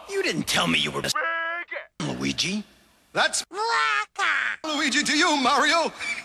You didn't tell me you were Luigi. That's BAKA! Luigi to you, Mario.